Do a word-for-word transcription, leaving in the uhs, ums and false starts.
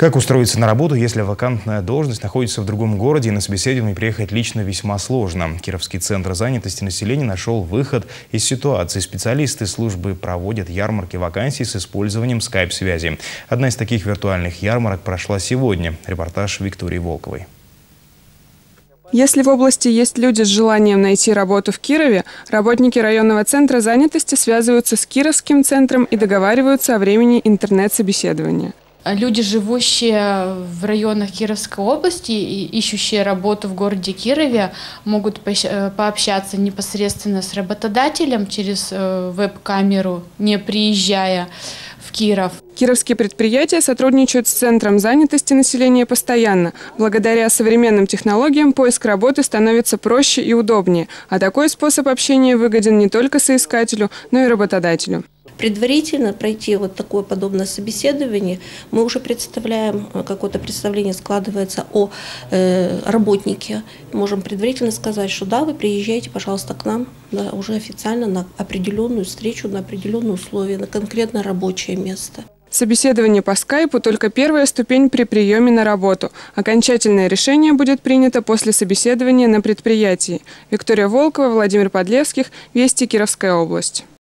Как устроиться на работу, если вакантная должность находится в другом городе и на собеседование приехать лично весьма сложно? Кировский центр занятости населения нашел выход из ситуации. Специалисты службы проводят ярмарки вакансий с использованием скайп-связи. Одна из таких виртуальных ярмарок прошла сегодня. Репортаж Виктории Волковой. Если в области есть люди с желанием найти работу в Кирове, работники районного центра занятости связываются с Кировским центром и договариваются о времени интернет-собеседования. Люди, живущие в районах Кировской области и ищущие работу в городе Кирове, могут пообщаться непосредственно с работодателем через веб-камеру, не приезжая в Киров. Кировские предприятия сотрудничают с Центром занятости населения постоянно. Благодаря современным технологиям поиск работы становится проще и удобнее, а такой способ общения выгоден не только соискателю, но и работодателю. Предварительно пройти вот такое подобное собеседование, мы уже представляем, какое-то представление складывается о э, работнике. Можем предварительно сказать, что да, вы приезжаете, пожалуйста, к нам, да, уже официально на определенную встречу, на определенные условия, на конкретно рабочее место. Собеседование по скайпу – только первая ступень при приеме на работу. Окончательное решение будет принято после собеседования на предприятии. Виктория Волкова, Владимир Подлевских, Вести, Кировская область.